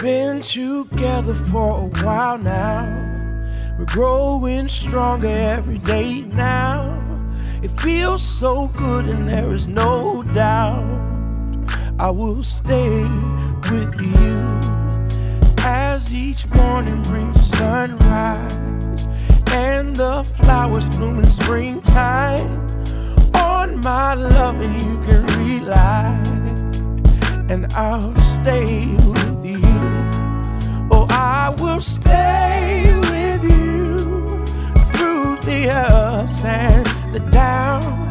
Been together for a while now. We're growing stronger every day now. It feels so good and there is no doubt I will stay with you. As each morning brings the sunrise and the flowers bloom in springtime, on my loving you can rely, and I'll stay with you. Oh, I will stay with you through the ups and the downs.